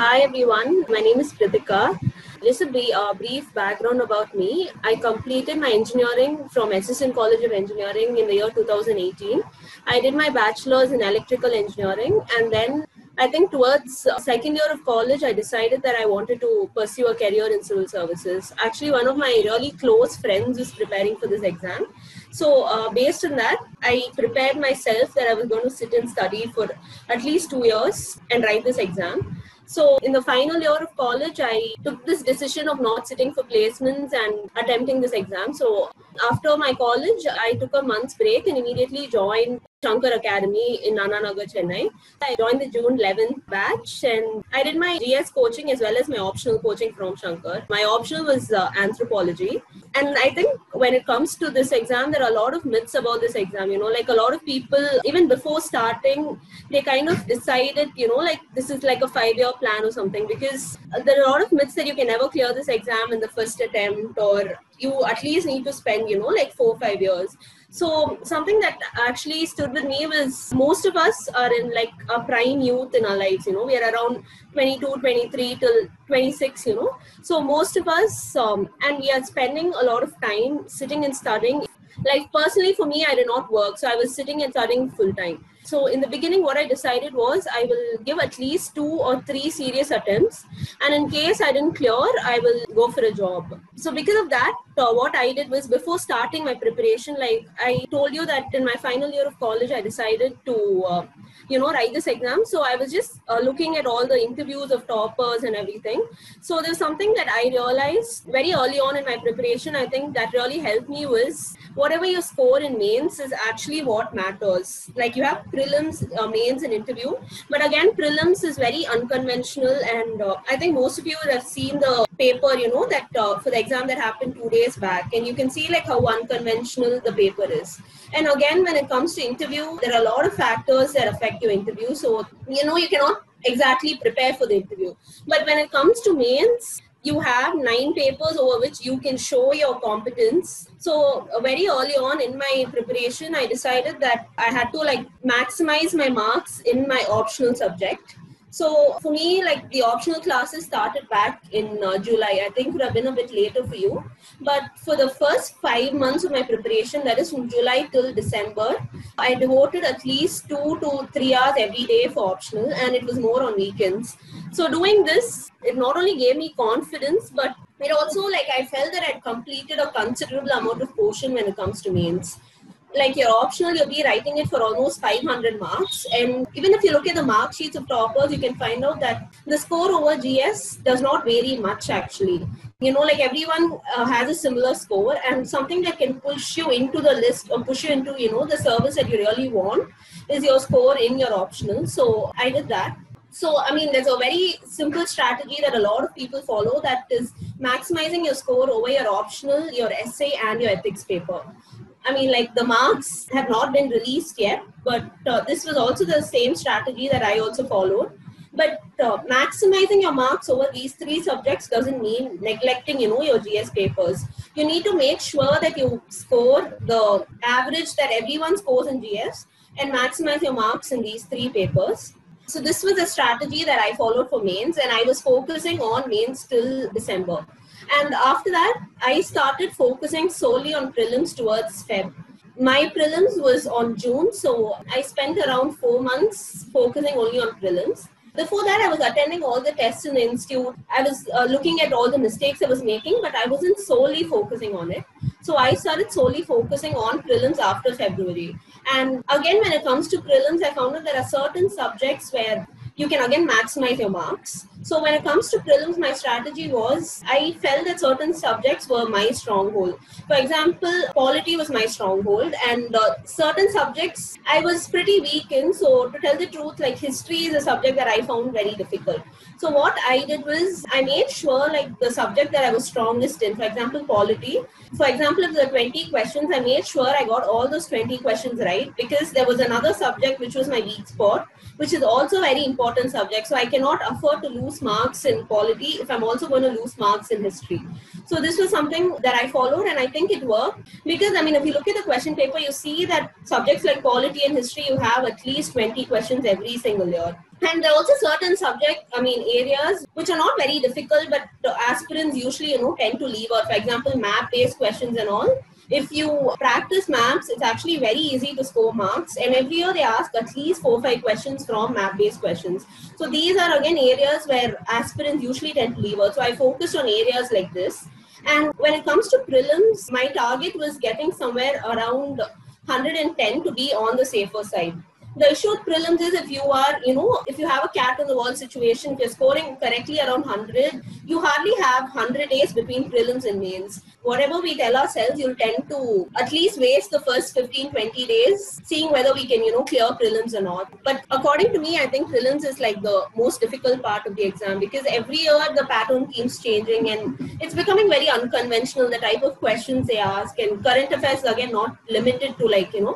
Hi everyone, my name is Pritika. Just a brief background about me. I completed my engineering from Assistant College of Engineering in the year 2018. I did my bachelor's in electrical engineering, and then I think towards second year of college, I decided that I wanted to pursue a career in civil services. Actually, one of my really close friends was preparing for this exam. So based on that, I prepared myself that I was going to sit and study for at least 2 years and write this exam. So in the final year of college, I took this decision of not sitting for placements and attempting this exam. So after my college, I took a month's break and immediately joined Shankar Academy in Anna Nagar, Chennai. I joined the June 11th batch and I did my GS coaching as well as my optional coaching from Shankar. My optional was anthropology. And I think when it comes to this exam, there are a lot of myths about this exam. Like a lot of people, even before starting, they kind of decided, like this is like a 5-year plan or something, because there are a lot of myths that you can never clear this exam in the first attempt, or you at least need to spend, like 4 or 5 years. So something that actually stood with me was most of us are in like a prime youth in our lives, we are around 22, 23 till 26, So most of us, and we are spending a lot of time sitting and studying. Like personally for me, I did not work. So I was sitting and studying full time. So in the beginning, what I decided was I will give at least 2 or 3 serious attempts. And in case I didn't clear, I will go for a job. So because of that, what I did was before starting my preparation, like I told you that in my final year of college, I decided to, write this exam. So I was just looking at all the interviews of toppers and everything. So there's something that I realized very early on in my preparation. I think that really helped me was whatever you score in mains is actually what matters. Like you have prelims, mains and interview. But again, prelims is very unconventional. And I think most of you have seen the paper, that for the exam that happened 2 days back. And you can see like how unconventional the paper is. And again, when it comes to interview, there are a lot of factors that affect your interview. So, you cannot exactly prepare for the interview. But when it comes to mains, you have 9 papers over which you can show your competence. So very early on in my preparation, I decided that I had to like maximize my marks in my optional subject. So for me, like the optional classes started back in July. I think it would have been a bit later for you. But for the first 5 months of my preparation, that is from July till December, I devoted at least 2 to 3 hours every day for optional, and it was more on weekends. So doing this, it not only gave me confidence, but it also like I felt that I'd completed a considerable amount of portion when it comes to mains. Like your optional, you'll be writing it for almost 500 marks. And even if you look at the mark sheets of toppers, you can find out that the score over GS does not vary much actually. Like everyone has a similar score, and something that can push you into the list or push you into, the service that you really want is your score in your optional. So I did that. So, I mean, there's a very simple strategy that a lot of people follow, that is maximizing your score over your optional, your essay, and your ethics paper. I mean, like the marks have not been released yet, but this was also the same strategy that I also followed. But maximizing your marks over these 3 subjects doesn't mean neglecting, your GS papers. You need to make sure that you score the average that everyone scores in GS and maximize your marks in these 3 papers. So this was a strategy that I followed for mains, and I was focusing on mains till December. And after that, I started focusing solely on prelims towards Feb. My prelims was on June, so I spent around 4 months focusing only on prelims. Before that, I was attending all the tests in the institute. I was looking at all the mistakes I was making, but I wasn't solely focusing on it. So I started solely focusing on prelims after February. And again, when it comes to prelims, I found that there are certain subjects where you can again maximize your marks. So when it comes to prelims, my strategy was I felt that certain subjects were my stronghold. For example, polity was my stronghold, and certain subjects I was pretty weak in. So to tell the truth, like history is a subject that I found very difficult. So what I did was I made sure like the subject that I was strongest in, for example, polity. For example, if there were 20 questions, I made sure I got all those 20 questions right, because there was another subject which was my weak spot, which is also a very important subject. So I cannot afford to lose marks in polity if I'm also going to lose marks in history. So this was something that I followed, and I think it worked, because I mean, if you look at the question paper, you see that subjects like polity and history, you have at least 20 questions every single year. And there are also certain areas which are not very difficult, but the aspirants usually, tend to leave out. For example, map-based questions and all. If you practice maps, it's actually very easy to score marks. And every year they ask at least 4 or 5 questions from map-based questions. So these are again areas where aspirants usually tend to leave out. So I focused on areas like this. And when it comes to prelims, my target was getting somewhere around 110 to be on the safer side. The issue with prelims is if you are, if you have a cat on the wall situation, if you're scoring correctly around 100, you hardly have 100 days between prelims and mains. Whatever we tell ourselves, you'll tend to at least waste the first 15, 20 days seeing whether we can, clear prelims or not. But according to me, I think prelims is like the most difficult part of the exam because every year the pattern keeps changing and it's becoming very unconventional, the type of questions they ask, and current affairs again not limited to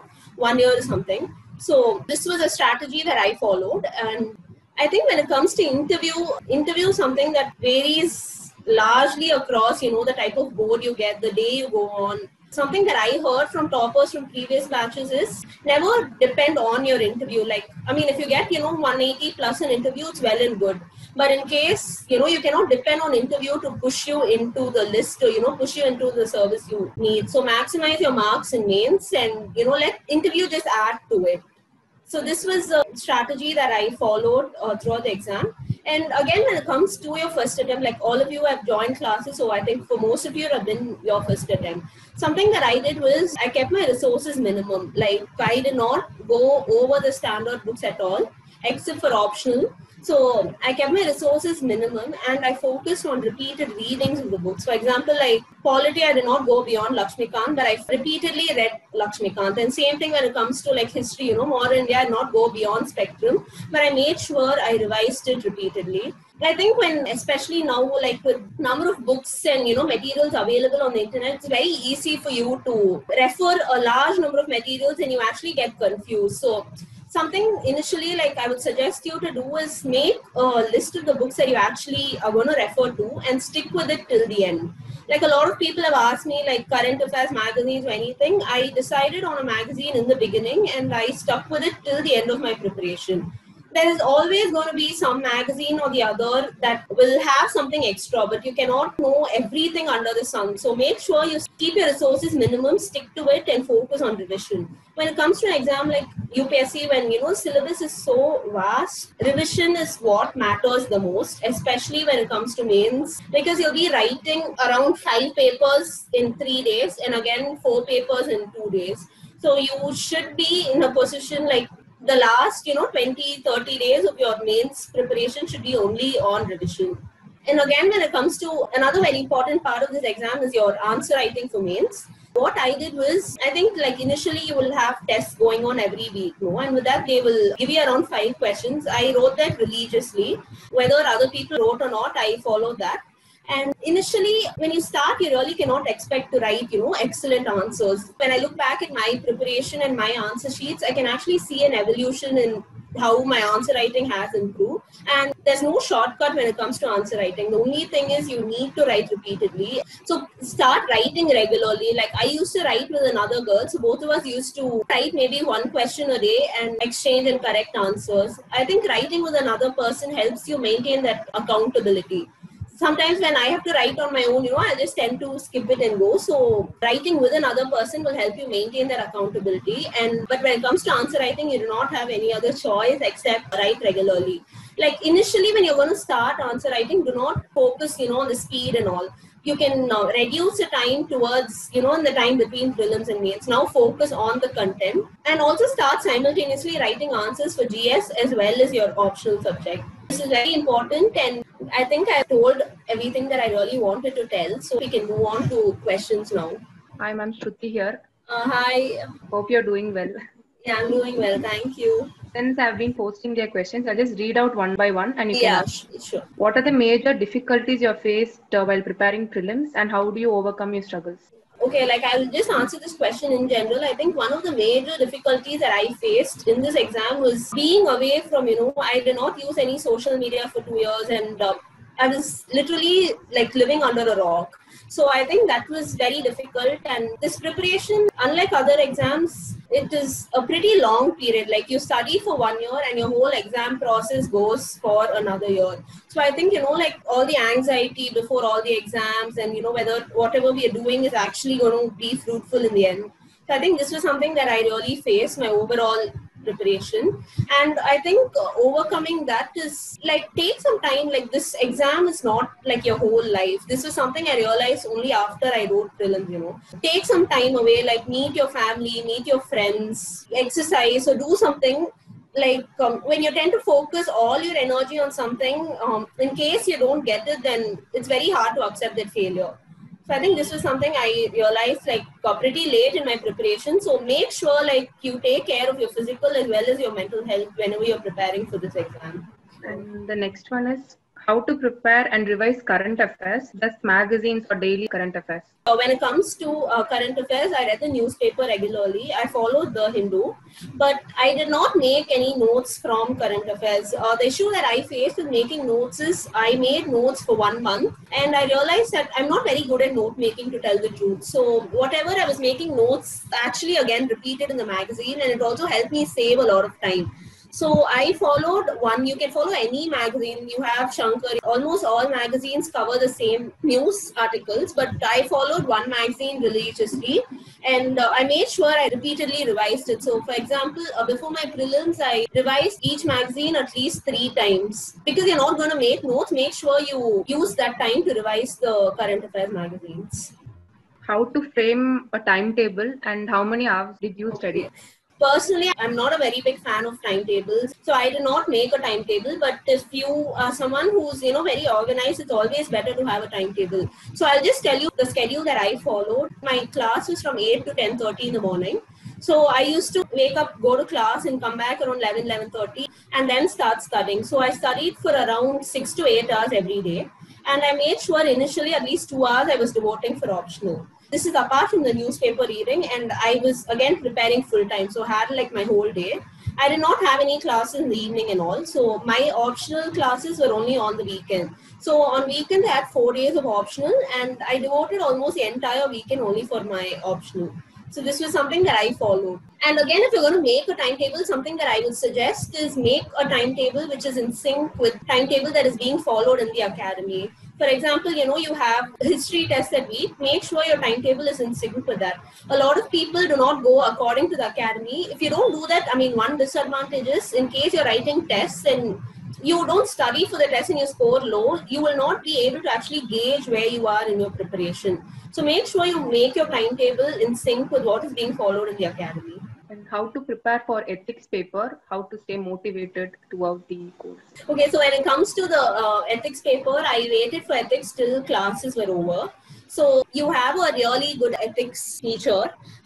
1 year or something. So this was a strategy that I followed. And I think when it comes to interview something that varies largely across, the type of board you get, the day you go on. Something that I heard from toppers from previous batches is never depend on your interview. If you get, 180 plus an interview, it's well and good. But in case, you cannot depend on interview to push you into the list or, push you into the service you need. So maximize your marks in mains and, let interview just add to it. So this was a strategy that I followed throughout the exam. And again, when it comes to your first attempt, like all of you have joined classes, so I think for most of you it have been your first attempt. Something that I did was I kept my resources minimum. Like I did not go over the standard books at all, except for optional. So I kept my resources minimum and I focused on repeated readings of the books. For example, like polity, I did not go beyond Lakshmikant, but I repeatedly read Lakshmikant. And same thing when it comes to like history, modern India, I did not go beyond Spectrum, but I made sure I revised it repeatedly. I think when, especially now, like with number of books and, materials available on the internet, it's very easy for you to refer a large number of materials and you actually get confused. So something initially like I would suggest you to do is make a list of the books that you actually are going to refer to and stick with it till the end. Like a lot of people have asked me like current affairs magazines or anything. I decided on a magazine in the beginning and I stuck with it till the end of my preparation. There is always going to be some magazine or the other that will have something extra, but you cannot know everything under the sun. So make sure you keep your resources minimum, stick to it and focus on revision. When it comes to an exam like UPSC, when syllabus is so vast, revision is what matters the most, especially when it comes to mains, because you'll be writing around 5 papers in 3 days and again 4 papers in 2 days. So you should be in a position like the last 20-30 days of your mains preparation should be only on revision. And again, when it comes to another very important part of this exam is your answer writing for mains. What I did was, I think like initially you will have tests going on every week, and with that they will give you around 5 questions. I wrote that religiously. Whether other people wrote or not, I followed that. And initially, when you start, you really cannot expect to write, excellent answers. When I look back at my preparation and my answer sheets, I can actually see an evolution in how my answer writing has improved. And there's no shortcut when it comes to answer writing. The only thing is you need to write repeatedly. So start writing regularly. Like I used to write with another girl. So both of us used to write maybe 1 question a day and exchange and correct answers. I think writing with another person helps you maintain that accountability. Sometimes when I have to write on my own, I just tend to skip it and go. So writing with another person will help you maintain that accountability. But when it comes to answer writing, you do not have any other choice except write regularly. Like initially, when you're going to start answer writing, do not focus, on the speed and all. You can reduce the time towards, in the time between prelims and mains. Now focus on the content and also start simultaneously writing answers for GS as well as your optional subject. This is very important, and I think I told everything that I really wanted to tell. So we can move on to questions now. Hi, ma'am. Shruti here. Hi. Hope you're doing well. Yeah, I'm doing well. Thank you. Since I've been posting their questions, I'll just read out one by one and you can ask. Sure. What are the major difficulties you have faced while preparing prelims and how do you overcome your struggles? Okay, like I'll just answer this question in general. I think one of the major difficulties that I faced in this exam was being away from, I did not use any social media for 2 years and I was literally like living under a rock. So I think that was very difficult. And this preparation, unlike other exams, it is a pretty long period. Like you study for 1 year and your whole exam process goes for another year. So I think, like all the anxiety before all the exams and, whether whatever we are doing is actually going to be fruitful in the end. So I think this was something that I really faced, my overall preparation. And I think overcoming that is like take some time. Like this exam is not like your whole life. This was something I realized only after I wrote prelims. Take some time away, like meet your family, meet your friends, exercise or do something. Like when you tend to focus all your energy on something, in case you don't get it, then it's very hard to accept that failure. So I think this was something I realized like pretty late in my preparation. So make sure like you take care of your physical as well as your mental health whenever you're preparing for this exam. And the next one is how to prepare and revise current affairs, thus magazines or daily current affairs. When it comes to current affairs, I read the newspaper regularly. I followed the Hindu, but I did not make any notes from current affairs. The issue that I faced with making notes is I made notes for 1 month and I realized that I'm not very good at note making, to tell the truth. So whatever I was making notes actually again repeated in the magazine, and it also helped me save a lot of time. So I followed one. You can follow any magazine. You have Shankar. Almost all magazines cover the same news articles, but I followed one magazine religiously, and I made sure I repeatedly revised it. So, for example, before my prelims, I revised each magazine at least 3 times, because you're not going to make notes. Make sure you use that time to revise the current affairs magazines. How to frame a timetable and how many hours did you study? Personally, I'm not a very big fan of timetables, so I do not make a timetable. But if you are someone who's very organized, it's always better to have a timetable. So I'll just tell you the schedule that I followed. My class was from 8 to 10:30 in the morning. So I used to wake up, go to class, and come back around 11:30, and then start studying. So I studied for around 6 to 8 hours every day, and I made sure initially at least 2 hours I was devoting for optional. This is apart from the newspaper reading, and I was again preparing full time, so I had like my whole day. I did not have any classes in the evening and all, so my optional classes were only on the weekend. So on weekend I had 4 days of optional, and I devoted almost the entire weekend only for my optional. So this was something that I followed. And again, if you're going to make a timetable, something that I would suggest is make a timetable which is in sync with timetable that is being followed in the academy. For example, you have history tests that week. Make sure your timetable is in sync with that. A lot of people do not go according to the academy. If you don't do that, one disadvantage is in case you're writing tests and you don't study for the test and you score low, you will not be able to actually gauge where you are in your preparation. So make sure you make your timetable in sync with what is being followed in the academy. And how to prepare for ethics paper, how to stay motivated throughout the course. Okay, so when it comes to the ethics paper, I waited for ethics till classes were over. So you have a really good ethics teacher.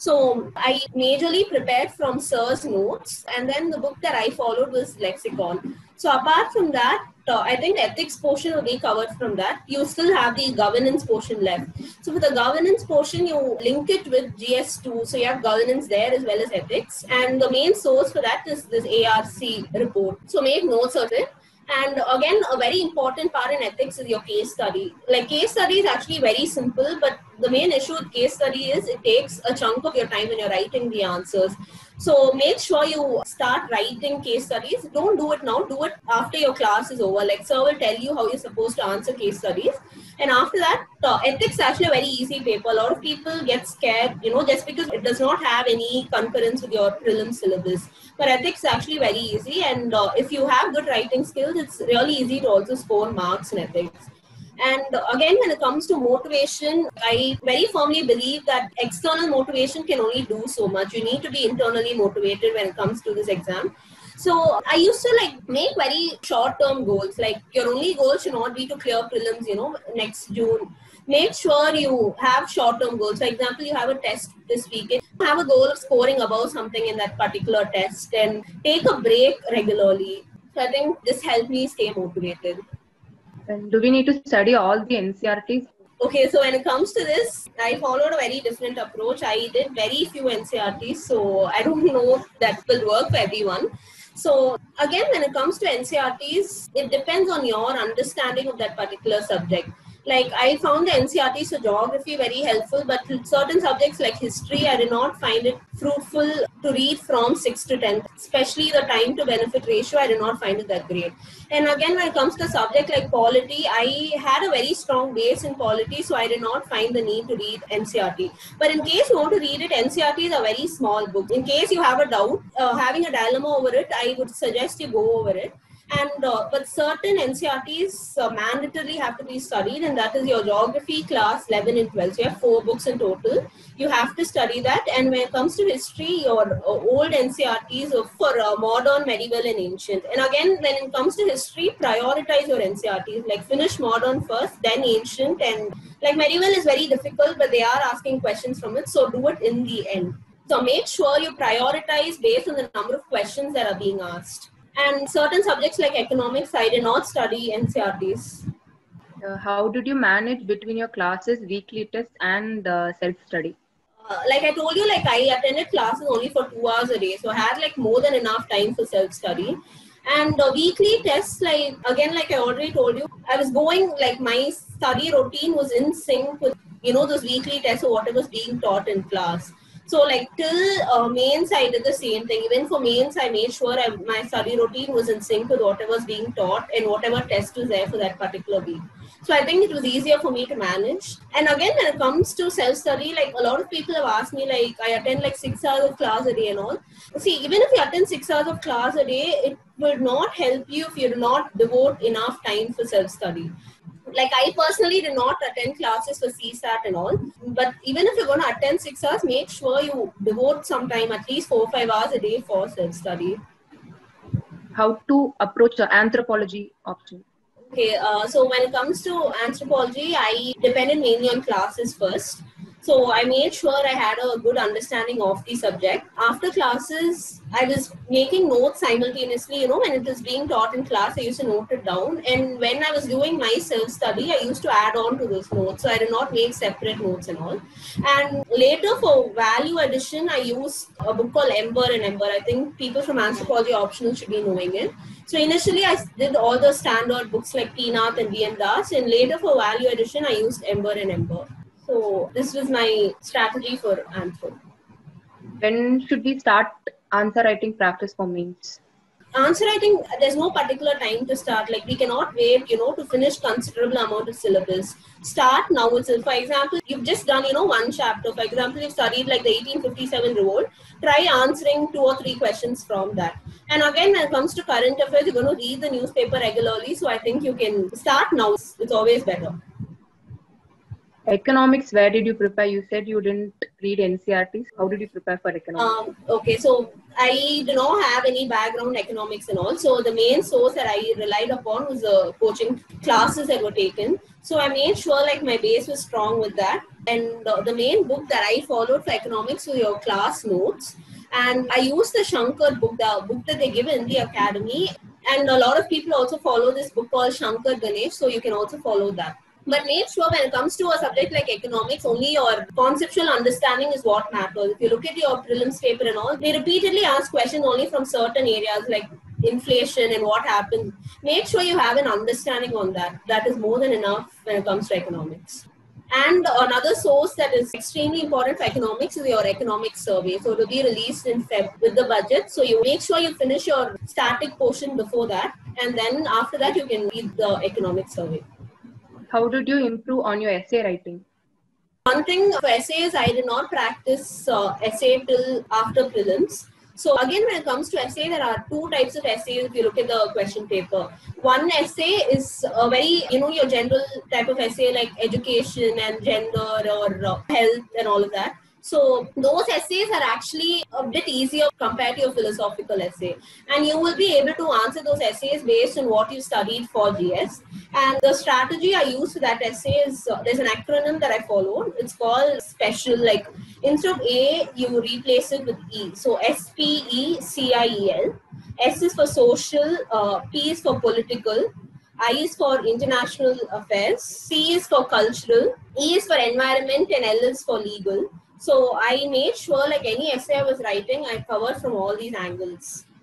So I majorly prepared from sir's notes, and then the book that I followed was Lexicon. So apart from that, I think ethics portion will be covered from that. You still have the governance portion left. So for the governance portion, you link it with GS2. So you have governance there as well as ethics. And the main source for that is this ARC report. So make notes of it. And again, a very important part in ethics is your case study. Like case study is actually very simple, but the main issue with case study is it takes a chunk of your time when you're writing the answers. So make sure you start writing case studies. Don't do it now. Do it after your class is over. Like sir will tell you how you're supposed to answer case studies. And after that, ethics is actually a very easy paper. A lot of people get scared, just because it does not have any concurrence with your prelim syllabus. But ethics is actually very easy. And if you have good writing skills, it's really easy to also score marks in ethics. And again, when it comes to motivation, I very firmly believe that external motivation can only do so much. You need to be internally motivated when it comes to this exam. So I used to make very short-term goals. Like your only goal should not be to clear prelims, next June. Make sure you have short-term goals. For example, you have a test this weekend. Have a goal of scoring above something in that particular test and take a break regularly. So I think this helped me stay motivated. And do we need to study all the NCERTs? Okay, so when it comes to this, I followed a very different approach. I did very few NCERTs, so I don't know if that will work for everyone. So again, when it comes to NCRTs, it depends on your understanding of that particular subject. Like I found the NCRTs for geography very helpful, but certain subjects like history, I did not find it fruitful to read from 6th to 10th, especially the time to benefit ratio, I did not find it that great. And again, when it comes to a subject like polity, I had a very strong base in polity, so I did not find the need to read NCRT. But in case you want to read it, NCRT is a very small book. In case you have a doubt, having a dilemma over it, I would suggest you go over it. And but certain NCRTs mandatorily have to be studied, and that is your geography class 11 and 12. So you have 4 books in total. You have to study that. And when it comes to history, your old NCRTs are for modern, medieval, and ancient. And again, when it comes to history, prioritize your NCRTs. Like finish modern first, then ancient, and like medieval is very difficult, but they are asking questions from it. So do it in the end. So make sure you prioritize based on the number of questions that are being asked. And certain subjects like economics, I did not study NCRTs. How did you manage between your classes, weekly tests, and self-study? Like I told you, like I attended classes only for 2 hours a day. So I had like more than enough time for self-study. And weekly tests, like again, like I already told you, I was going, like my study routine was in sync with, those weekly tests or whatever was being taught in class. So like till mains, I did the same thing. Even for mains, I made sure my study routine was in sync with whatever was being taught and whatever test was there for that particular week. So I think it was easier for me to manage. And again, when it comes to self-study, like a lot of people have asked me, like I attend like 6 hours of class a day and all. See, even if you attend 6 hours of class a day, it will not help you if you do not devote enough time for self-study. Like I personally did not attend classes for CSAT and all, but even if you're going to attend 6 hours, make sure you devote some time, at least 4 or 5 hours a day for self-study. How to approach the anthropology option? Okay, so when it comes to anthropology, I depended mainly on classes first. So I made sure I had a good understanding of the subject. After classes, I was making notes simultaneously. When it was being taught in class, I used to note it down. And when I was doing my self-study, I used to add on to those notes. So I did not make separate notes and all. And later for value addition, I used a book called Ember and Ember. I think people from anthropology optional should be knowing it. So initially, I did all the standard books like T. Nath and V. M. Das. And later for value addition, I used Ember and Ember. So this was my strategy for Anthro. When should we start answer writing practice for mains? Answer writing, there's no particular time to start. Like we cannot wait, to finish considerable amount of syllabus. Start now itself. For example, you've just done, one chapter. For example, you've studied like the 1857 revolt. Try answering 2 or 3 questions from that. And again, when it comes to current affairs, you're going to read the newspaper regularly. So I think you can start now. It's always better. Economics, where did you prepare? You said you didn't read NCRTs. How did you prepare for economics? Okay, so I do not have any background in economics and all. So the main source that I relied upon was the coaching classes that were taken. So I made sure like my base was strong with that. And the main book that I followed for economics was your class notes. And I used the Shankar book, the book that they give in the academy. And a lot of people also follow this book called Shankar Ganesh. So you can also follow that. But make sure when it comes to a subject like economics, only your conceptual understanding is what matters. If you look at your prelims paper and all, they repeatedly ask questions only from certain areas like inflation and what happened. Make sure you have an understanding on that. That is more than enough when it comes to economics. And another source that is extremely important for economics is your economic survey. So it will be released in Feb with the budget. So you make sure you finish your static portion before that. And then after that, you can read the economic survey. How did you improve on your essay writing? One thing for essays, I did not practice essay till after prelims. So again, when it comes to essay, there are 2 types of essays if you look at the question paper. One essay is a very, your general type of essay like education and gender or health and all of that. So those essays are actually a bit easier compared to your philosophical essay. And you will be able to answer those essays based on what you studied for GS. And the strategy I use for that essay is, there's an acronym that I follow. It's called special, like instead of A, you replace it with E. So SPECIEL. S is for social, P is for political, I is for international affairs, C is for cultural, E is for environment, and L is for legal. So I made sure like any essay I was writing, I covered from all these angles.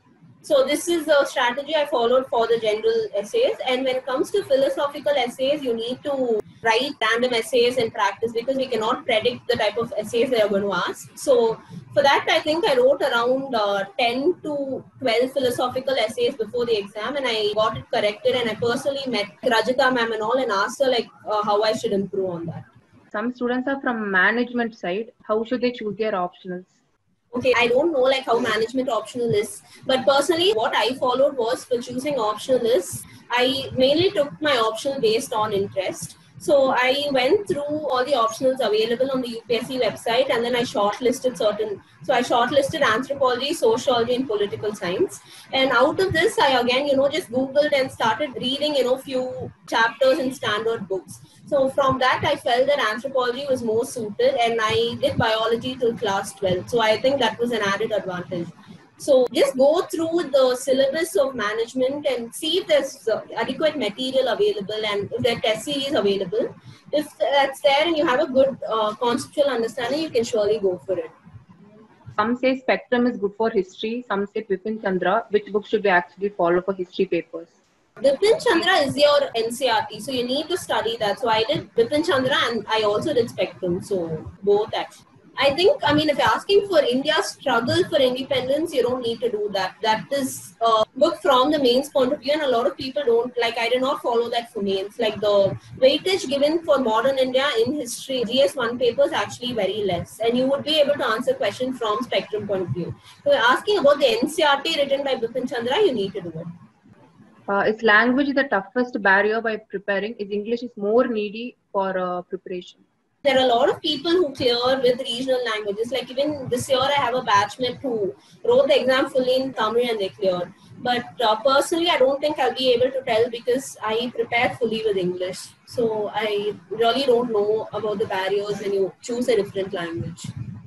So this is the strategy I followed for the general essays. And when it comes to philosophical essays, you need to write random essays and practice because we cannot predict the type of essays they are going to ask. So for that, I think I wrote around 10 to 12 philosophical essays before the exam, and I got it corrected. And I personally met Rajita ma'am and all and asked her how I should improve on that. Some students are from management side. How should they choose their optionals? Okay, I don't know how management optional is, but personally what I followed was for choosing optional is I mainly took my optional based on interest. So I went through all the optionals available on the UPSC website, and then I shortlisted certain. So I shortlisted anthropology, sociology, and political science. And out of this, I again, just Googled and started reading, few chapters in standard books. So from that, I felt that anthropology was more suited, and I did biology till class 12. So I think that was an added advantage. So just go through the syllabus of management and see if there's adequate material available and if there are test series available. If that's there and you have a good conceptual understanding, you can surely go for it. Some say Spectrum is good for history. Some say Bipin Chandra. Which book should we actually follow for history papers? Bipin Chandra is your NCRT, so you need to study that. So I did Bipin Chandra and I also did Spectrum. So both actually. I think, if you're asking for India's struggle for independence, you don't need to do that. That is a book from the mains point of view, and a lot of people don't. I did not follow that for mains. The weightage given for modern India in history, GS1 paper is actually very less, and you would be able to answer questions from Spectrum point of view. So you're asking about the NCRT written by Bipin Chandra, you need to do it. Is language the toughest barrier by preparing? Is English is more needy for preparation? There are a lot of people who clear with regional languages. Even this year, I have a batchmate who wrote the exam fully in Tamil and they cleared. But personally, I don't think I'll be able to tell because I prepared fully with English. So I really don't know about the barriers when you choose a different language.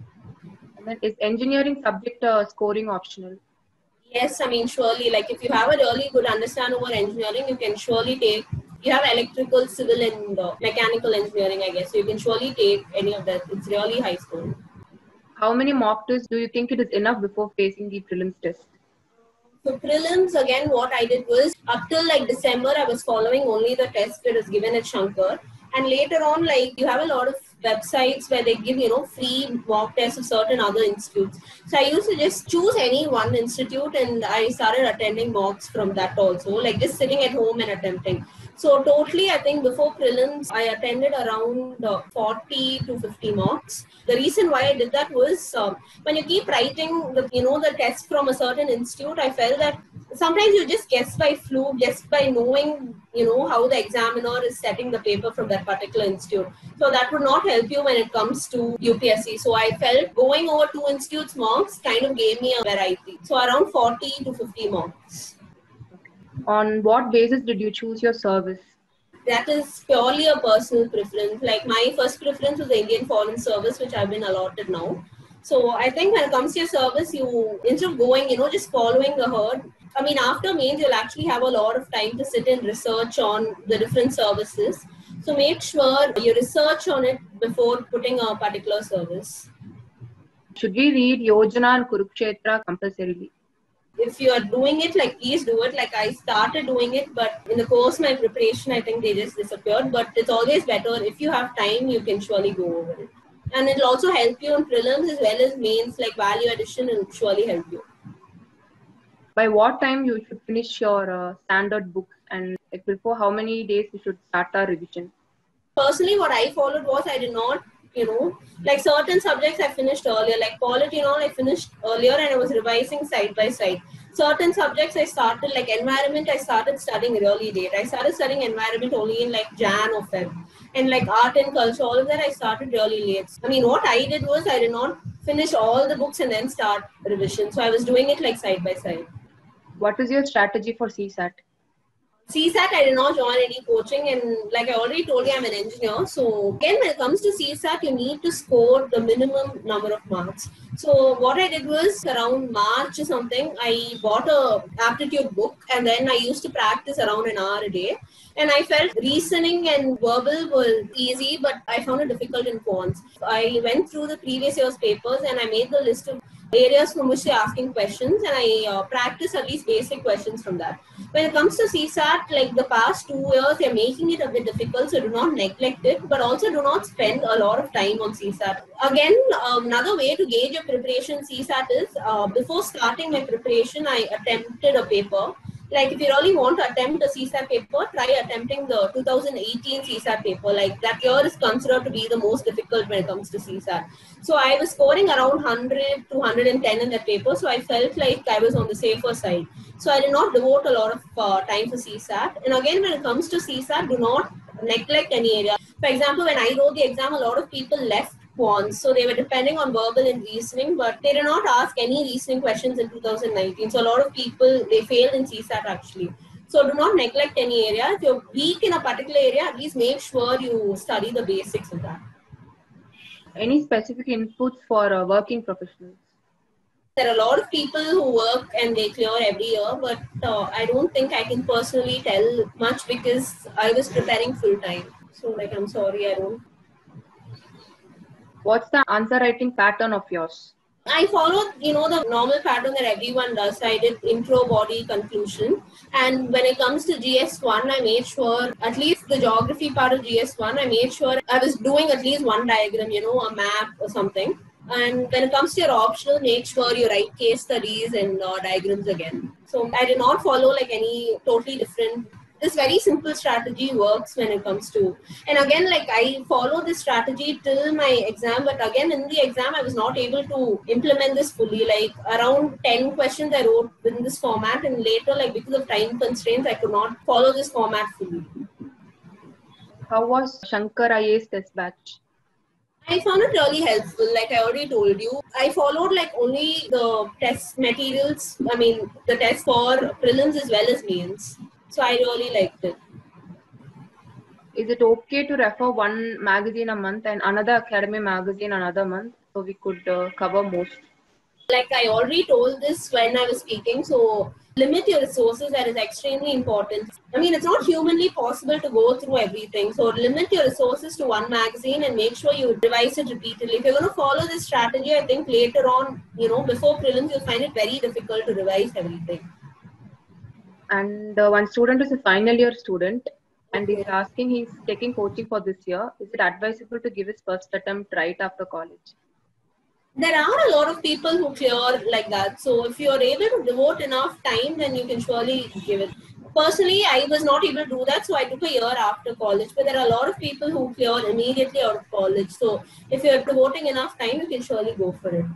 And then is engineering subject scoring optional? Yes, surely. If you have a really good understanding over engineering, you can surely take. You have electrical, civil, and mechanical engineering, I guess. So you can surely take any of that. It's really high scoring. How many mock tests do you think it is enough before facing the prelims test? For prelims, again, what I did was up till December, I was following only the test that was given at Shankar. And later on, you have a lot of websites where they give, free mock tests of certain other institutes. So I used to just choose any one institute and I started attending mocks from that also, just sitting at home and attempting. So totally, I think before prelims, I attended around 40 to 50 mocks. The reason why I did that was when you keep writing the test from a certain institute, I felt that sometimes you just guess by fluke, just by knowing, how the examiner is setting the paper from that particular institute. So that would not help you when it comes to UPSC. So I felt going over two institutes mocks kind of gave me a variety. So around 40 to 50 mocks. On what basis did you choose your service? That is purely a personal preference. My first preference was the Indian Foreign Service, which I've been allotted now. So I think when it comes to your service, you, instead of going, just following the herd, after mains, you'll actually have a lot of time to sit and research on the different services. So make sure you research on it before putting a particular service. Should we read Yojana and Kurukshetra compulsorily? If you are doing it, please do it. I started doing it, but in the course of my preparation, I think they just disappeared. But it's always better if you have time, you can surely go over it. And it'll also help you in prelims as well as mains, value addition will surely help you. By what time you should finish your standard books, and before how many days we should start our revision? Personally, what I followed was I did not, certain subjects I finished earlier, polity and all I finished earlier and I was revising side by side. Certain subjects I started, environment, I started studying really late. I started studying environment only in Jan or Feb. And art and culture, all of that I started really late. What I did was I did not finish all the books and then start revision. So I was doing it side by side. What is your strategy for CSAT? CSAT, I did not join any coaching, and I already told you, I'm an engineer. So again, when it comes to CSAT, you need to score the minimum number of marks. So what I did was around March or something, I bought a aptitude book and then I used to practice around an hour a day. And I felt reasoning and verbal were easy, but I found it difficult in quants. I went through the previous year's papers and I made the list of areas from which they're asking questions, and I practice at least basic questions from that. When it comes to CSAT, like the past 2 years, they're making it a bit difficult, so do not neglect it, but also do not spend a lot of time on CSAT. Again, another way to gauge your preparation CSAT is before starting my preparation, I attempted a paper. Like if you really want to attempt a CSAT paper, try attempting the 2018 CSAT paper. Like that year is considered to be the most difficult when it comes to CSAT. So I was scoring around 100 to 110 in that paper. So I felt like I was on the safer side. So I did not devote a lot of time for CSAT. And again, when it comes to CSAT, do not neglect any area. For example, when I wrote the exam, a lot of people left quants. So they were depending on verbal and reasoning, but they did not ask any reasoning questions in 2019. So a lot of people, they failed in CSAT actually. So do not neglect any area. If you're weak in a particular area, at least make sure you study the basics of that. Any specific inputs for working professionals? There are a lot of people who work and they clear every year, but I don't think I can personally tell much because I was preparing full time. So like, I'm sorry, I don't. What's the answer writing pattern of yours? I followed, the normal pattern that everyone does. I did intro, body, conclusion. And when it comes to GS1, I made sure, at least the geography part of GS1, I made sure I was doing at least one diagram, a map or something. And when it comes to your optional, make sure you write case studies and diagrams again. So I did not follow like any totally different. This very simple strategy works when it comes to, and again, like I follow this strategy till my exam, but again in the exam I was not able to implement this fully. Like around 10 questions I wrote in this format, and later, like because of time constraints, I could not follow this format fully. How was Shankar IAS test batch? I found it really helpful. Like I already told you, I followed like only the test materials. I mean, the test for prelims as well as mains. So I really liked it. Is it okay to refer one magazine a month and another academy magazine another month so we could cover most? Like I already told this when I was speaking, so limit your resources. That is extremely important. I mean, it's not humanly possible to go through everything. So limit your resources to one magazine and make sure you revise it repeatedly. If you're going to follow this strategy, I think later on, before prelims, you'll find it very difficult to revise everything. And one student is a final year student and he's asking, he's taking coaching for this year. Is it advisable to give his first attempt right after college? There are a lot of people who clear like that. So if you're able to devote enough time, then you can surely give it. Personally, I was not able to do that, so I took a year after college. But there are a lot of people who clear immediately out of college. So if you're devoting enough time, you can surely go for it.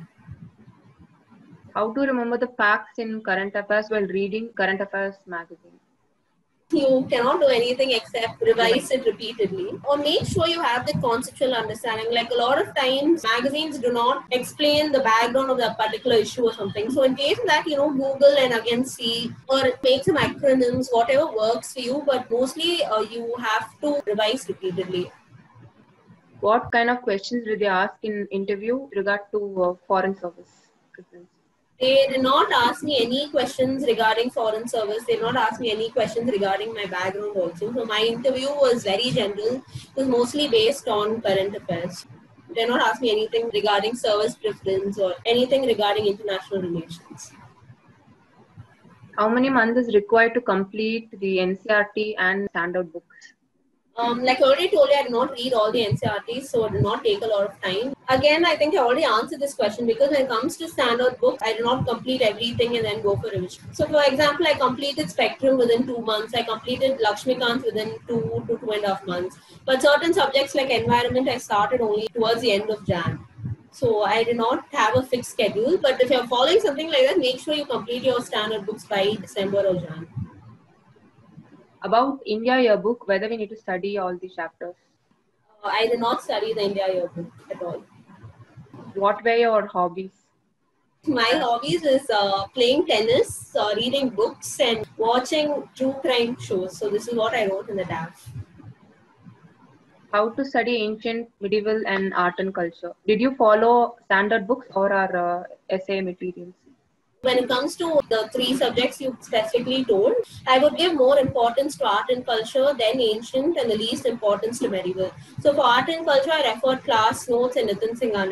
How to remember the facts in current affairs while reading current affairs magazine? You cannot do anything except revise it repeatedly, or make sure you have the conceptual understanding. Like a lot of times magazines do not explain the background of that particular issue or something. So in case of that, Google and again see, or make some acronyms, whatever works for you, but mostly you have to revise repeatedly. What kind of questions did they ask in interview regard to foreign service preference? They did not ask me any questions regarding foreign service. They did not ask me any questions regarding my background also. So my interview was very general. It was mostly based on current affairs. They did not ask me anything regarding service preference or anything regarding international relations. How many months is required to complete the NCERT and standard books? Like I already told you, I did not read all the NCERTs, so it did not take a lot of time. Again, I think I already answered this question because when it comes to standard books, I did not complete everything and then go for revision. So, for example, I completed Spectrum within 2 months. I completed Lakshmikant within 2 to 2.5 months. But certain subjects like environment, I started only towards the end of Jan. So I did not have a fixed schedule. But if you're following something like that, make sure you complete your standard books by December or Jan. About India yearbook, whether we need to study all the chapters? I did not study the India yearbook at all. What were your hobbies? My hobbies is playing tennis, reading books, and watching true crime shows. So this is what I wrote in the tab. How to study ancient, medieval, and art and culture? Did you follow standard books or our essay materials? When it comes to the 3 subjects you specifically told, I would give more importance to art and culture, then ancient, and the least importance to medieval. So for art and culture, I referred class notes and Nitin Singhania.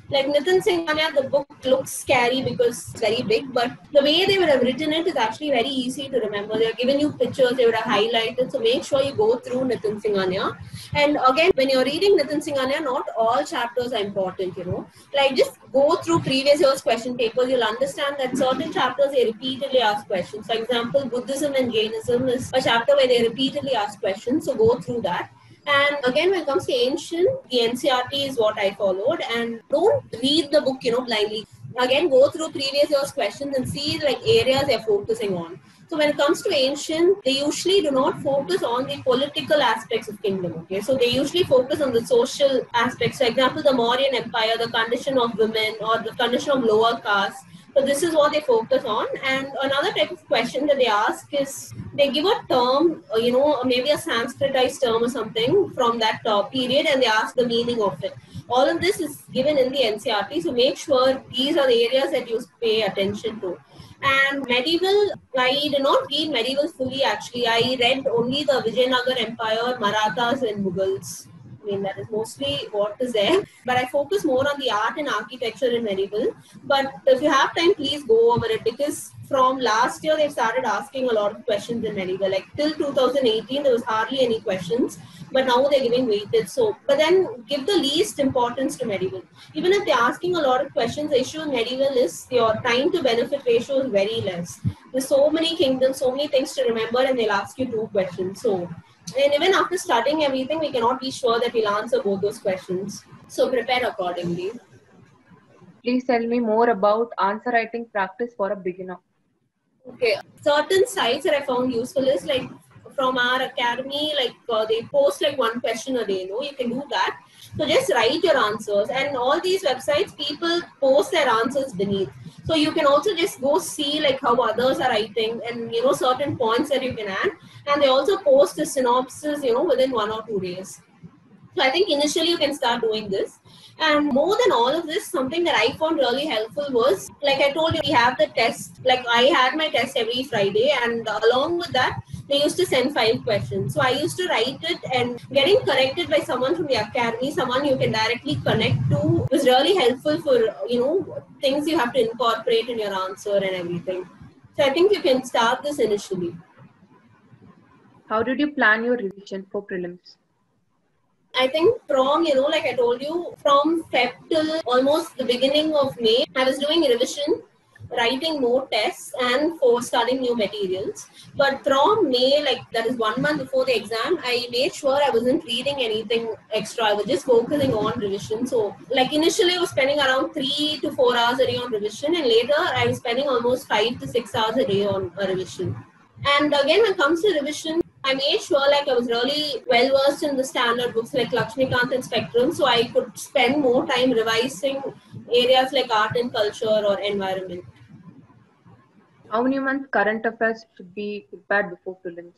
Like Nitin Singhania, the book looks scary because it's very big, but the way they would have written it is actually very easy to remember. They're giving you pictures, they would have highlighted, so make sure you go through Nitin Singhania. And again, when you're reading Nitin Singhania, not all chapters are important, Like just go through previous year's question papers, you'll understand that certain chapters they repeatedly ask questions. For example, Buddhism and Jainism is a chapter where they repeatedly ask questions, so go through that. And again, when it comes to ancient, the NCERT is what I followed. And don't read the book, blindly. Again, go through previous year's questions and see like areas they're focusing on. So when it comes to ancient, they usually do not focus on the political aspects of kingdom. Okay, so they usually focus on the social aspects. For example, the Mauryan Empire, the condition of women or the condition of lower caste. So this is what they focus on. And another type of question that they ask is they give a term, maybe a Sanskritized term or something from that period, and they ask the meaning of it. All of this is given in the NCERT, so make sure these are the areas that you pay attention to. And medieval, I did not read medieval fully actually. I read only the Vijayanagar Empire, Marathas, and Mughals. I mean, that is mostly what is there. But I focus more on the art and architecture in medieval. But if you have time, please go over it, because from last year, they've started asking a lot of questions in medieval. Like till 2018, there was hardly any questions. But now they're giving weighted. So, but then give the least importance to medieval. Even if they're asking a lot of questions, the issue in medieval is your time to benefit ratio is very less. There's so many kingdoms, so many things to remember, and they'll ask you 2 questions. So, and even after studying everything, we cannot be sure that we'll answer both those questions. So prepare accordingly. Please tell me more about answer writing practice for a beginner. Okay, certain sites that I found useful is like from our academy, like they post like 1 question a day, you can do that. So just write your answers, and all these websites, people post their answers beneath. So you can also just go see like how others are writing and, certain points that you can add. And they also post the synopsis, within 1 or 2 days. So I think initially you can start doing this. And more than all of this, something that I found really helpful was, like I told you, we have the test. Like I had my test every Friday, and along with that, they used to send 5 questions. So I used to write it, and getting corrected by someone from the academy, someone you can directly connect to, was really helpful for, things you have to incorporate in your answer and everything. So I think you can start this initially. How did you plan your revision for prelims? I think from, like I told you, from Feb till almost the beginning of May, I was doing revision, writing more tests, and for studying new materials. But from May, like that is 1 month before the exam, I made sure I wasn't reading anything extra. I was just focusing on revision. So like initially I was spending around 3 to 4 hours a day on revision, and later I was spending almost 5 to 6 hours a day on a revision. And again, when it comes to revision, I made sure like I was really well versed in the standard books like Lakshmikant and Spectrum, so I could spend more time revising areas like art and culture or environment. How many months current affairs should be prepared before prelims?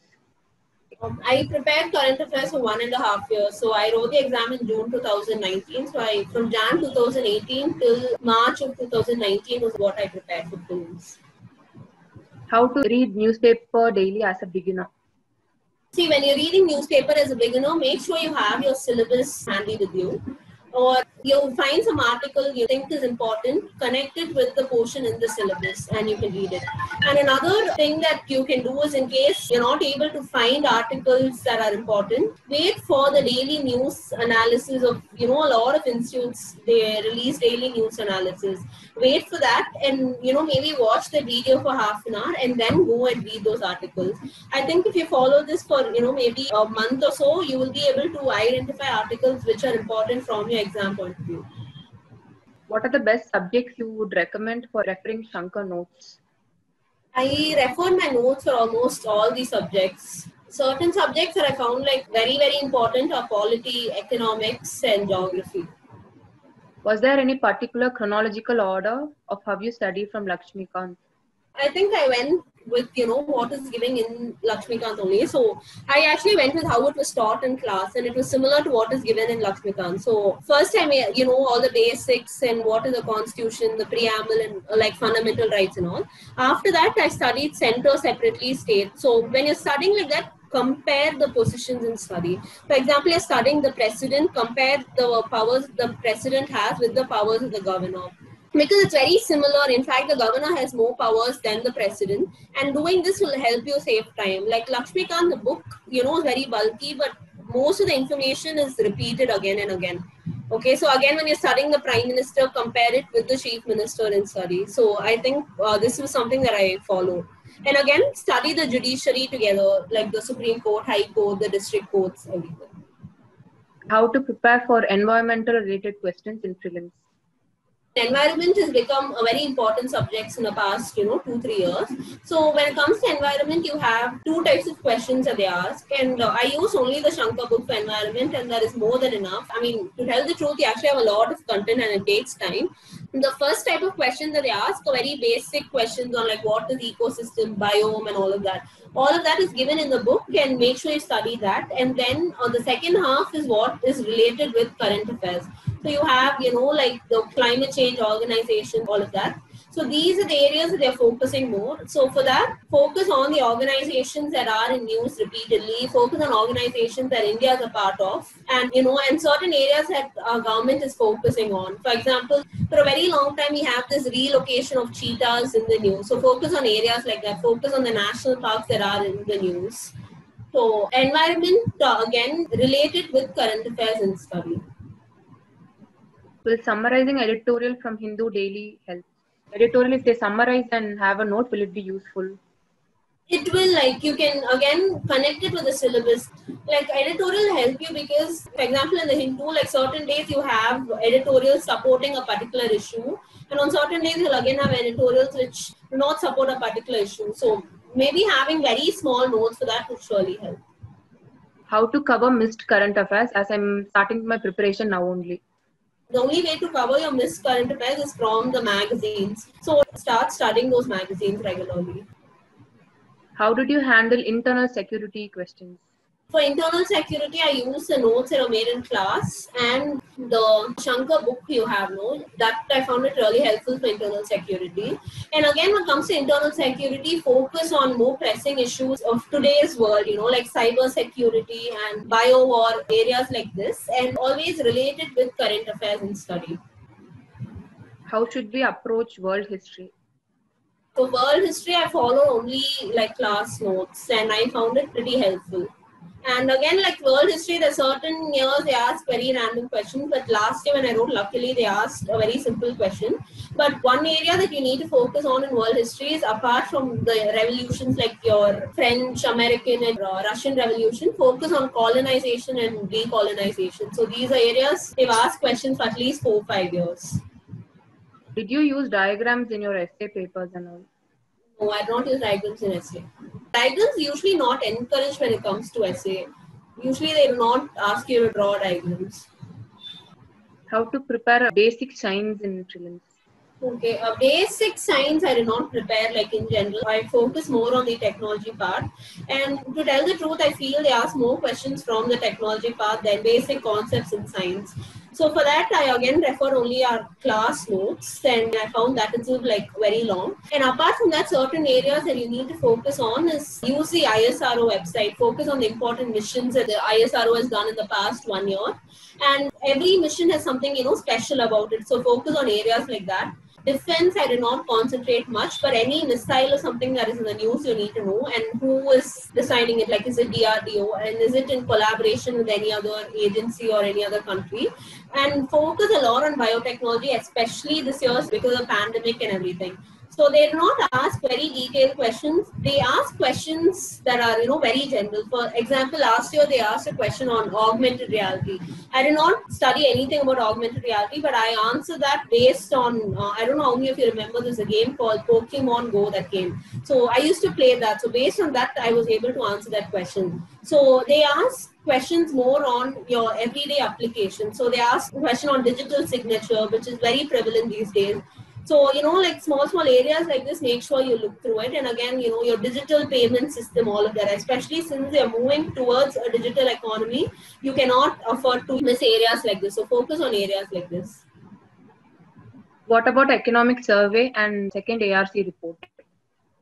I prepared current affairs for 1.5 years. So I wrote the exam in June 2019. So from Jan 2018 till March of 2019 was what I prepared for prelims. How to read newspaper daily as a beginner? See, when you're reading newspaper as a beginner, make sure you have your syllabus handy with you. Or you find some article you think is important, connect it with the portion in the syllabus, and you can read it. And another thing that you can do is, in case you're not able to find articles that are important, wait for the daily news analysis of, a lot of institutes, they release daily news analysis. Wait for that, and maybe watch the video for half an hour and then go and read those articles. I think if you follow this for maybe a month or so, you will be able to identify articles which are important from your exam point of view. What are the best subjects you would recommend for referring Shankar notes? I refer my notes for almost all the subjects. Certain subjects that I found like very, very important are polity, economics, and geography. Was there any particular chronological order of how you study from Lakshmikant? I think I went with, what is given in Lakshmikant only. So I actually went with how it was taught in class, and it was similar to what is given in Lakshmikant. So first time, all the basics and what is the constitution, the preamble, and like fundamental rights and all. After that, I studied center separately, state. So when you're studying like that, compare the positions in study. For example, you're studying the president, compare the powers the president has with the powers of the governor. Because it's very similar. In fact, the governor has more powers than the president, and doing this will help you save time. Like Lakshmikant, the book, is very bulky, but most of the information is repeated again and again. Okay, so again, when you're studying the prime minister, compare it with the chief minister in study. So I think this is something that I follow. And again, study the judiciary together, like the Supreme Court, High Court, the district courts, everything. How to prepare for environmental related questions in prelims? Environment has become a very important subject in the past, 2-3 years. So when it comes to environment, you have two types of questions that they ask, and I use only the Shankar book for environment, and that is more than enough. I mean, to tell the truth, you actually have a lot of content and it takes time. The first type of question that they ask are very basic questions on like what is ecosystem, biome, and all of that. All of that is given in the book, and make sure you study that. And then on the second half is what is related with current affairs. So you have, like the climate change organization, all of that. So these are the areas that they're focusing more. So for that, focus on the organizations that are in news repeatedly, focus on organizations that India is a part of, and, and certain areas that our government is focusing on. For example, for a very long time, we have this relocation of cheetahs in the news. So focus on areas like that, focus on the national parks that are in the news. So environment, again, related with current affairs and study. Will summarizing editorial from Hindu Daily help? Editorial, if they summarize and have a note, will it be useful? It will, like, you can again connect it with the syllabus. Like editorial help you because, for example, in the Hindu, like certain days you have editorials supporting a particular issue, and on certain days you'll again have editorials which do not support a particular issue. So maybe having very small notes for that would surely help. How to cover missed current affairs, as I'm starting my preparation now only? The only way to cover your missed current affairs is from the magazines. So start studying those magazines regularly. How did you handle internal security questions? For internal security, I use the notes that are made in class and the Shankar book you have, that I found it really helpful for internal security. And again, when it comes to internal security, focus on more pressing issues of today's world, like cyber security and bio war, areas like this, and always relate it with current affairs and study. How should we approach world history? For world history, I follow only like class notes, and I found it pretty helpful. And again, like world history, there are certain years they ask very random questions. But last year when I wrote, luckily they asked a very simple question. But one area that you need to focus on in world history is, apart from the revolutions like your French, American, and Russian revolution, focus on colonization and decolonization. So these are areas they've asked questions for at least 4-5 years. Did you use diagrams in your essay papers and all? No, I don't use diagrams in essay. Diagrams usually not encouraged when it comes to essay. Usually they do not ask you to draw diagrams. How to prepare basic science in prelims? Okay, basic science I did not prepare like in general. I focus more on the technology part. And to tell the truth, I feel they ask more questions from the technology part than basic concepts in science. So for that, I again refer only our class notes, and I found that it's like very long. And apart from that, certain areas that you need to focus on is use the ISRO website, focus on the important missions that the ISRO has done in the past 1 year. And every mission has something, special about it. So focus on areas like that. Defense, I did not concentrate much, but any missile or something that is in the news, you need to know. And who is designing it? Like, is it DRDO? And is it in collaboration with any other agency or any other country? And focus a lot on biotechnology, especially this year because of pandemic and everything. So they do not ask very detailed questions. They ask questions that are, very general. For example, last year they asked a question on augmented reality. I did not study anything about augmented reality, but I answered that based on, I don't know how many of you remember, there's a game called Pokemon Go that came. So I used to play that. So based on that, I was able to answer that question. So they ask questions more on your everyday application. So they ask a question on digital signature, which is very prevalent these days. So, like small areas like this, make sure you look through it. And again, your digital payment system, all of that, especially since you're moving towards a digital economy, you cannot afford to miss areas like this. So focus on areas like this. What about economic survey and second ARC report?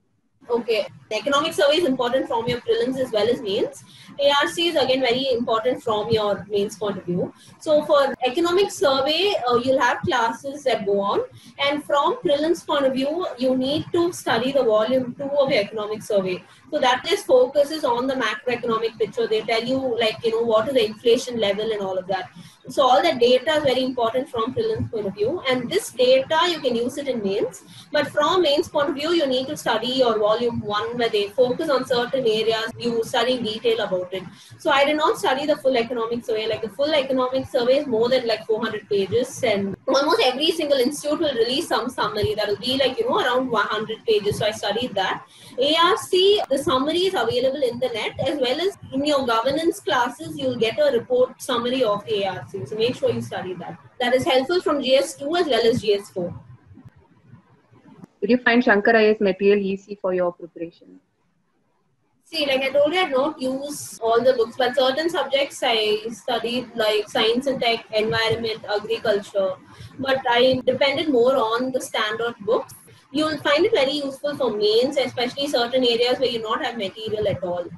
Okay, the economic survey is important from your prelims as well as mains. ARC is again very important from your mains point of view. So for economic survey, you'll have classes that go on, and from prelims point of view, you need to study the volume 2 of your economic survey. So that just focuses on the macroeconomic picture. They tell you like, you know, what is the inflation level and all of that. So all that data is very important from prelims point of view, and this data you can use it in mains. But from mains point of view, you need to study your volume 1 where they focus on certain areas. You study in detail about it. So I did not study the full economic survey. Like the full economic survey is more than like 400 pages, and almost every single institute will release some summary that will be like, you know, around 100 pages. So I studied that. ARC, the summary is available in the net, as well as in your governance classes, you'll get a report summary of the ARC. So make sure you study that. That is helpful from GS2 as well as GS4. Did you find Shankar IAS material easy for your preparation? See, like I told you, I don't use all the books, but certain subjects I studied like science and tech, environment, agriculture. But I depended more on the standard books. You'll find it very useful for mains, especially certain areas where you not have material at all.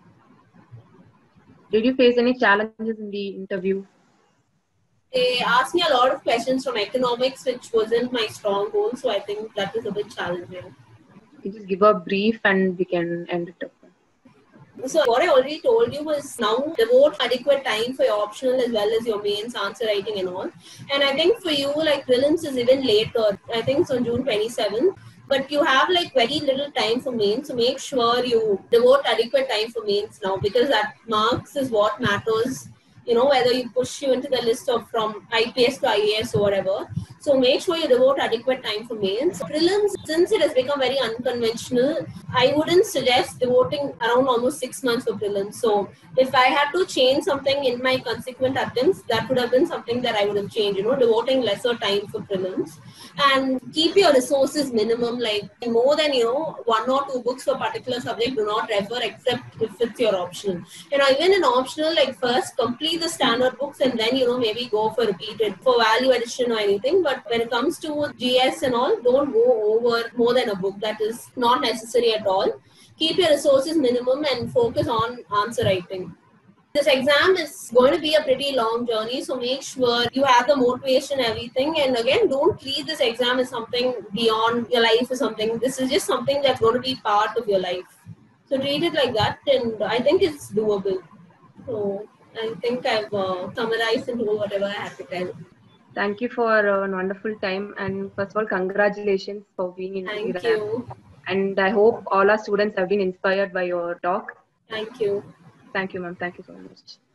Did you face any challenges in the interview? They asked me a lot of questions from economics, which wasn't my strong hold, so I think that was a bit challenging. You just give a brief and we can end it up. So what I already told you was now devote adequate time for your optional as well as your mains, answer writing and all. And I think for you, like prelims is even later. I think it's on June 27th. But you have like very little time for mains, so make sure you devote adequate time for mains now, because that marks is what matters. You know, whether you push you into the list of from IPS to IAS or whatever. So make sure you devote adequate time for mains. Prelims, since it has become very unconventional, I wouldn't suggest devoting around almost 6 months for prelims. So if I had to change something in my consequent attempts, that would have been something that I would have changed, you know, devoting lesser time for prelims. And keep your resources minimum, like more than, you know, 1 or 2 books for a particular subject, do not refer except if it's your optional. You know, even in optional, like first complete the standard books and then, you know, maybe go for repeated for value addition or anything. But when it comes to GS and all, don't go over more than a book. That is not necessary at all. Keep your resources minimum and focus on answer writing. This exam is going to be a pretty long journey, so make sure you have the motivation, everything. And again, don't treat this exam as something beyond your life or something. This is just something that's going to be part of your life. So treat it like that, and I think it's doable. So I think I've summarized and told whatever I had to tell. Thank you for a wonderful time. And first of all, congratulations for being in Thank Iran. you. And I hope all our students have been inspired by your talk. Thank you. Thank you, ma'am. Thank you so much.